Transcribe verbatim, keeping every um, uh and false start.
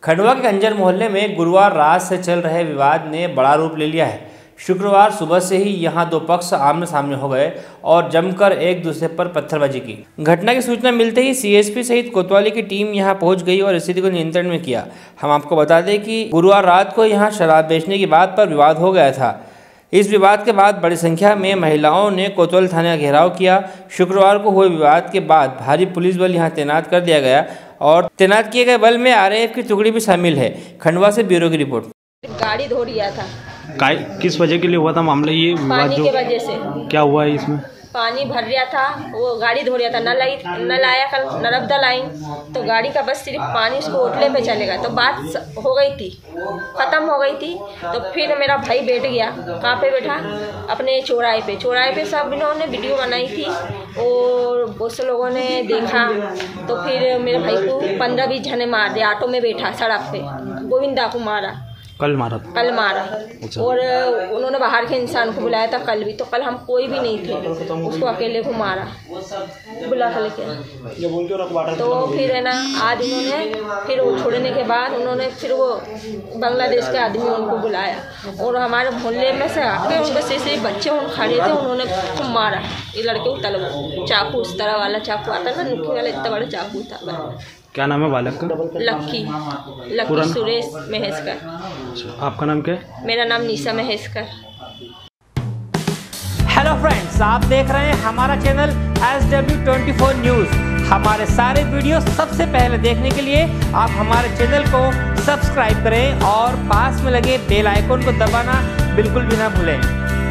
खंडवा के अंजर मोहल्ले में गुरुवार रात से चल रहे विवाद ने बड़ा रूप ले लिया है। शुक्रवार सुबह से ही यहां दो पक्ष आमने सामने हो गए और जमकर एक दूसरे पर पत्थरबाजी की। घटना की सूचना मिलते ही सीएसपी सहित कोतवाली की टीम यहां पहुंच गई और स्थिति को नियंत्रण में किया। हम आपको बता दें कि गुरुवार रात को यहां शराब बेचने की बात पर विवाद हो गया था। इस विवाद के बाद बड़ी संख्या में महिलाओं ने कोतवाली थाने का घेराव किया। शुक्रवार को हुए विवाद के बाद भारी पुलिस बल यहां तैनात कर दिया गया और तैनात किए गए बल में आरएएफ की टुकड़ी भी शामिल है। खंडवा से ब्यूरो की रिपोर्ट। गाड़ी धो रिया था। किस वजह के लिए हुआ था मामला? ये पानी के वजह से। क्या हुआ है इसमें? पानी भर रहा था, वो गाड़ी धो रहा था, नल आई नल आया कल नर्मदा लाइन, तो गाड़ी का बस सिर्फ पानी उसको होटले पे चलेगा, तो बात हो गई थी, ख़त्म हो गई थी। तो फिर मेरा भाई बैठ गया। कहाँ पे बैठा? अपने चौराहे पे। चौराहे पे सब इन्होंने वीडियो बनाई थी और बहुत से लोगों ने देखा। तो फिर मेरे भाई को पंद्रह बीस जने मार दिया। ऑटो में बैठा सड़क पे, गोविंदा को मारा। कल मारा कल मारा और उन्होंने बाहर के इंसान को बुलाया था कल भी। तो कल हम कोई भी नहीं थे, उसको अकेले को मारा बुला कर लेके। तो फिर है ना, आज उन्होंने फिर वो छोड़ने के बाद उन्होंने फिर वो बांग्लादेश के आदमी उनको बुलाया और हमारे मोहल्ले में से आके उनके से से बच्चे उन खड़े थे, उन्होंने उसको मारा। ये लड़के को तलब चाकू, उस तरह वाला चाकू आता ना, नुक्की वाला, इतना बड़ा चाकू था। क्या नाम है बालक का? लक्की लक्की सुरेश महेशकर। आपका नाम क्या है? मेरा नाम निशा महेशकर। हेलो फ्रेंड्स, आप देख रहे हैं हमारा channel S W twenty four news. हमारे सारे वीडियो सबसे पहले देखने के लिए आप हमारे चैनल को सब्सक्राइब करें और पास में लगे बेल आइकन को दबाना बिल्कुल भी ना भूलें।